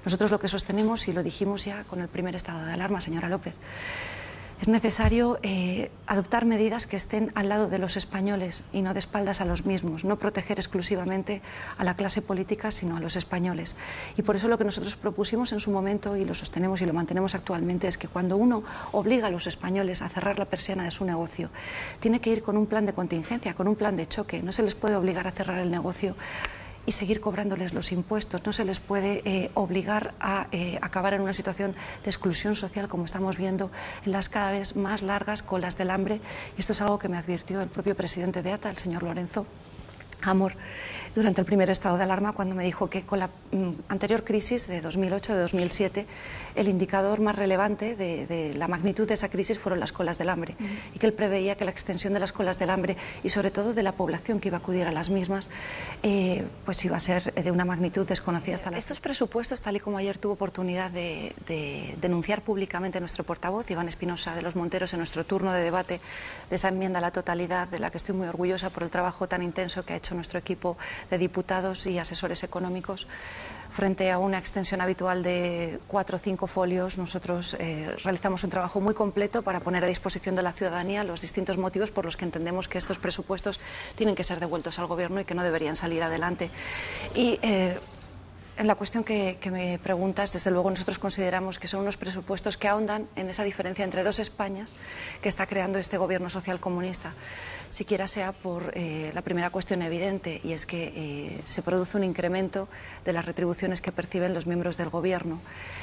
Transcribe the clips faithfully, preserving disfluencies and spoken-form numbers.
Nosotros lo que sostenemos, y lo dijimos ya con el primer estado de alarma, señora López, es necesario eh, adoptar medidas que estén al lado de los españoles y no de espaldas a los mismos, no proteger exclusivamente a la clase política, sino a los españoles. Y por eso lo que nosotros propusimos en su momento, y lo sostenemos y lo mantenemos actualmente, es que cuando uno obliga a los españoles a cerrar la persiana de su negocio, tiene que ir con un plan de contingencia, con un plan de choque. No se les puede obligar a cerrar el negocio y seguir cobrándoles los impuestos. No se les puede eh, obligar a eh, acabar en una situación de exclusión social como estamos viendo en las cada vez más largas colas del hambre. Y esto es algo que me advirtió el propio presidente de A T A, el señor Lorenzo Amor, durante el primer estado de alarma, cuando me dijo que con la mm, anterior crisis de dos mil ocho, de dos mil siete, el indicador más relevante de, de la magnitud de esa crisis fueron las colas del hambre, uh-huh. y que él preveía que la extensión de las colas del hambre y sobre todo de la población que iba a acudir a las mismas, eh, pues iba a ser de una magnitud desconocida hasta la... Estos presupuestos, tal y como ayer tuvo oportunidad de, de denunciar públicamente nuestro portavoz, Iván Espinosa de los Monteros, en nuestro turno de debate de esa enmienda a la totalidad, de la que estoy muy orgullosa por el trabajo tan intenso que ha hecho nuestro equipo de diputados y asesores económicos. Frente a una extensión habitual de cuatro o cinco folios, nosotros eh, realizamos un trabajo muy completo para poner a disposición de la ciudadanía los distintos motivos por los que entendemos que estos presupuestos tienen que ser devueltos al Gobierno y que no deberían salir adelante. Y eh, en la cuestión que, que me preguntas, desde luego nosotros consideramos que son unos presupuestos que ahondan en esa diferencia entre dos Españas que está creando este Gobierno social comunista. Siquiera sea por eh, la primera cuestión evidente, y es que eh, se produce un incremento de las retribuciones que perciben los miembros del Gobierno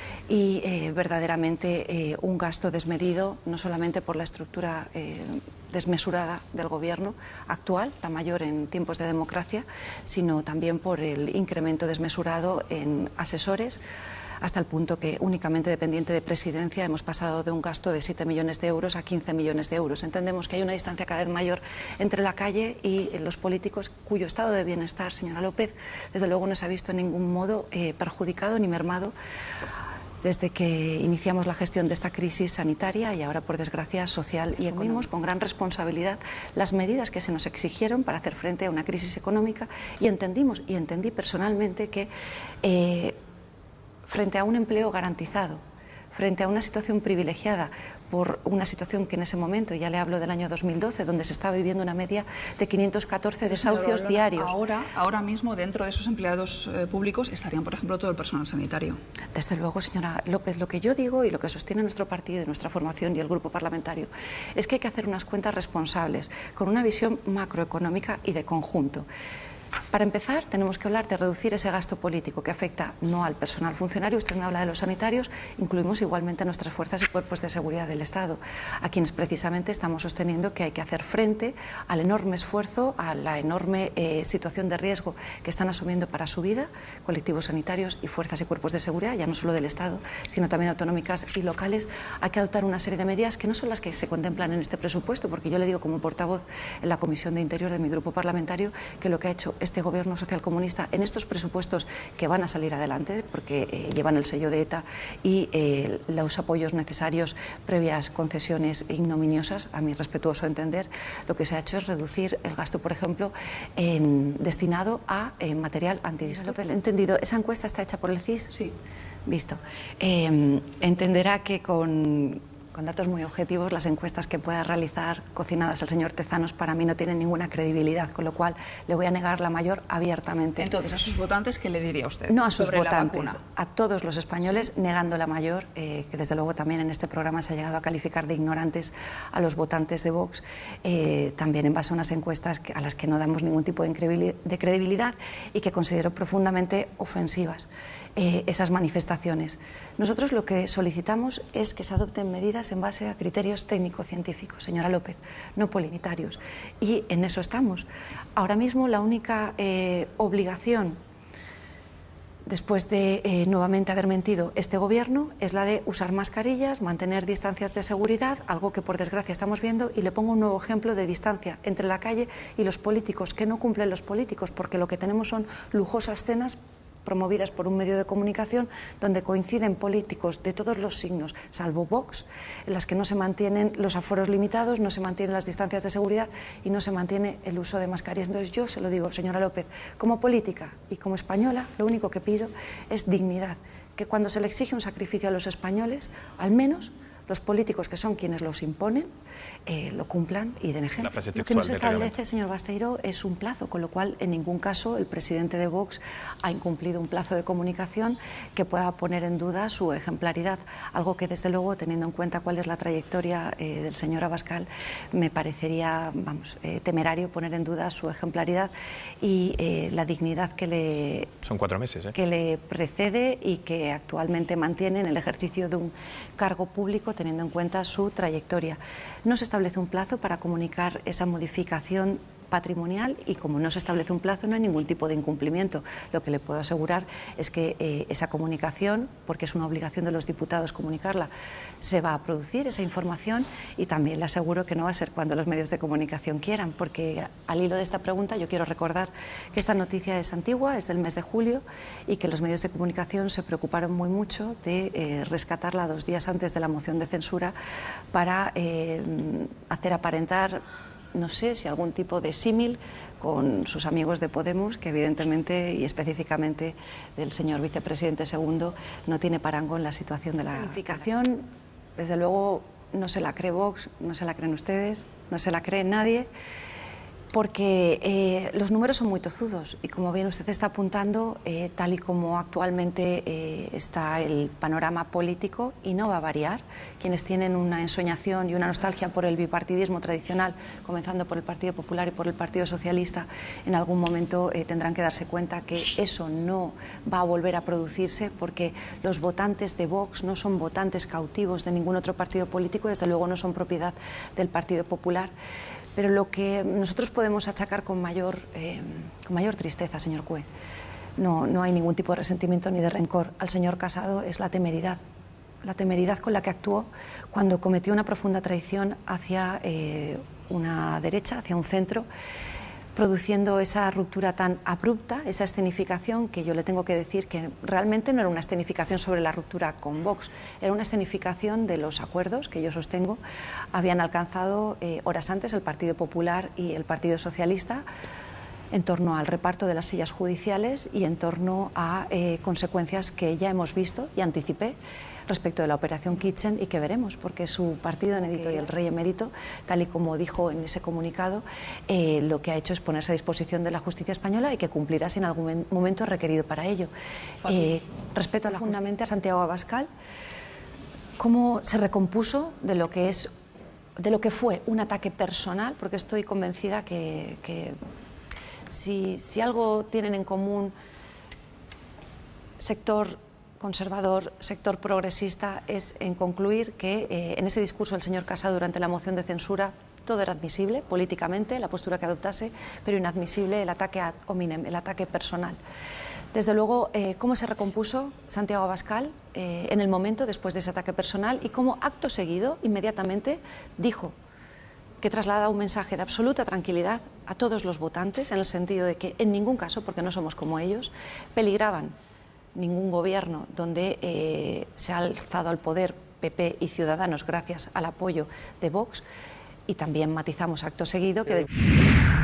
y eh, verdaderamente eh, un gasto desmedido, no solamente por la estructura eh, desmesurada del Gobierno actual, la mayor en tiempos de democracia, sino también por el incremento desmesurado en asesores, hasta el punto que únicamente dependiente de Presidencia hemos pasado de un gasto de siete millones de euros a quince millones de euros. Entendemos que hay una distancia cada vez mayor entre la calle y los políticos, cuyo estado de bienestar, señora López, desde luego no se ha visto en ningún modo eh, perjudicado ni mermado desde que iniciamos la gestión de esta crisis sanitaria y ahora, por desgracia, social y económica, con gran responsabilidad las medidas que se nos exigieron para hacer frente a una crisis económica, y entendimos, y entendí personalmente que eh, frente a un empleo garantizado, frente a una situación privilegiada por una situación que en ese momento, ya le hablo del año dos mil doce, donde se estaba viviendo una media de quinientos catorce desahucios diarios. Ahora, ahora mismo, dentro de esos empleados eh, públicos, estarían, por ejemplo, todo el personal sanitario. Desde luego, señora López, lo que yo digo y lo que sostiene nuestro partido y nuestra formación y el grupo parlamentario es que hay que hacer unas cuentas responsables, con una visión macroeconómica y de conjunto. Para empezar, tenemos que hablar de reducir ese gasto político que afecta no al personal funcionario. Usted me habla de los sanitarios, incluimos igualmente a nuestras fuerzas y cuerpos de seguridad del Estado, a quienes precisamente estamos sosteniendo que hay que hacer frente al enorme esfuerzo, a la enorme eh, situación de riesgo que están asumiendo para su vida colectivos sanitarios y fuerzas y cuerpos de seguridad, ya no solo del Estado, sino también autonómicas y locales. Hay que adoptar una serie de medidas que no son las que se contemplan en este presupuesto, porque yo le digo como portavoz en la Comisión de Interior de mi grupo parlamentario que lo que ha hecho este Gobierno social comunista en estos presupuestos, que van a salir adelante porque eh, llevan el sello de ETA y eh, los apoyos necesarios previas concesiones ignominiosas, a mi respetuoso entender, lo que se ha hecho es reducir el gasto, por ejemplo, eh, destinado a eh, material antidisturbios. ¿Entendido? ¿Esa encuesta está hecha por el C I S? Sí. Visto. Eh, entenderá que con... con datos muy objetivos, las encuestas que pueda realizar cocinadas el señor Tezanos para mí no tienen ninguna credibilidad, con lo cual le voy a negar la mayor abiertamente. Entonces, ¿a sus votantes qué le diría usted? No a sus sobre votantes, la vacuna? a todos los españoles, sí. negando la mayor, eh, que desde luego también en este programa se ha llegado a calificar de ignorantes a los votantes de Vox, eh, también en base a unas encuestas que, a las que no damos ningún tipo de credibilidad y que considero profundamente ofensivas. Eh, esas manifestaciones. Nosotros lo que solicitamos es que se adopten medidas en base a criterios técnico-científicos, señora López, no polititarios, y en eso estamos. Ahora mismo la única eh, obligación, después de eh, nuevamente haber mentido este Gobierno, es la de usar mascarillas, mantener distancias de seguridad, algo que por desgracia estamos viendo, y le pongo un nuevo ejemplo de distancia entre la calle y los políticos, que no cumplen los políticos, porque lo que tenemos son lujosas cenas promovidas por un medio de comunicación donde coinciden políticos de todos los signos, salvo Vox, en las que no se mantienen los aforos limitados, no se mantienen las distancias de seguridad y no se mantiene el uso de mascarillas. Entonces yo se lo digo, señora López, como política y como española, lo único que pido es dignidad, que cuando se le exige un sacrificio a los españoles, al menos los políticos, que son quienes los imponen, eh, lo cumplan y den ejemplo. Lo que nos establece, señor Basteiro, es un plazo, con lo cual en ningún caso el presidente de Vox ha incumplido un plazo de comunicación que pueda poner en duda su ejemplaridad, algo que desde luego, teniendo en cuenta cuál es la trayectoria eh, del señor Abascal, me parecería, vamos, eh, temerario poner en duda su ejemplaridad y eh, la dignidad que le, Son cuatro meses, ¿eh? que le precede y que actualmente mantiene en el ejercicio de un cargo público, teniendo en cuenta su trayectoria. No se establece un plazo para comunicar esa modificación patrimonial y como no se establece un plazo no hay ningún tipo de incumplimiento. Lo que le puedo asegurar es que eh, esa comunicación, porque es una obligación de los diputados comunicarla, se va a producir esa información y también le aseguro que no va a ser cuando los medios de comunicación quieran, porque al hilo de esta pregunta yo quiero recordar que esta noticia es antigua, es del mes de julio y que los medios de comunicación se preocuparon muy mucho de eh, rescatarla dos días antes de la moción de censura para eh, hacer aparentar, no sé si algún tipo de símil con sus amigos de Podemos, que evidentemente y específicamente del señor vicepresidente segundo no tiene parangón en la situación de la calificación. Desde luego no se la cree Vox, no se la creen ustedes, no se la cree nadie, porque eh, los números son muy tozudos y como bien usted está apuntando, eh, tal y como actualmente eh, está el panorama político, y no va a variar, quienes tienen una ensoñación y una nostalgia por el bipartidismo tradicional, comenzando por el Partido Popular y por el Partido Socialista, en algún momento eh, tendrán que darse cuenta que eso no va a volver a producirse, porque los votantes de Vox no son votantes cautivos de ningún otro partido político, desde luego no son propiedad del Partido Popular. Pero lo que nosotros podemos achacar con mayor, eh, con mayor tristeza, señor Cue, no, no hay ningún tipo de resentimiento ni de rencor al señor Casado, es la temeridad, la temeridad con la que actuó cuando cometió una profunda traición hacia eh, una derecha, hacia un centro, produciendo esa ruptura tan abrupta, esa escenificación que yo le tengo que decir que realmente no era una escenificación sobre la ruptura con Vox, era una escenificación de los acuerdos que yo sostengo habían alcanzado eh, horas antes el Partido Popular y el Partido Socialista en torno al reparto de las sillas judiciales y en torno a eh, consecuencias que ya hemos visto y anticipé respecto de la operación Kitchen y que veremos, porque su partido Edito y el Rey Emérito, tal y como dijo en ese comunicado, eh, lo que ha hecho es ponerse a disposición de la justicia española y que cumplirá si en algún momento es requerido para ello. Eh, respeto profundamente a Santiago Abascal, cómo se recompuso de lo que es, de lo que fue un ataque personal, porque estoy convencida que, que si, si algo tienen en común sector conservador, sector progresista, es en concluir que eh, en ese discurso del señor Casado durante la moción de censura todo era admisible políticamente, la postura que adoptase, pero inadmisible el ataque ad hominem, el ataque personal. Desde luego, eh, cómo se recompuso Santiago Abascal eh, en el momento después de ese ataque personal y cómo acto seguido, inmediatamente, dijo que trasladaba un mensaje de absoluta tranquilidad a todos los votantes, en el sentido de que en ningún caso, porque no somos como ellos, peligraban ningún gobierno donde eh, se ha alzado al poder P P y Ciudadanos gracias al apoyo de Vox, y también matizamos acto seguido que...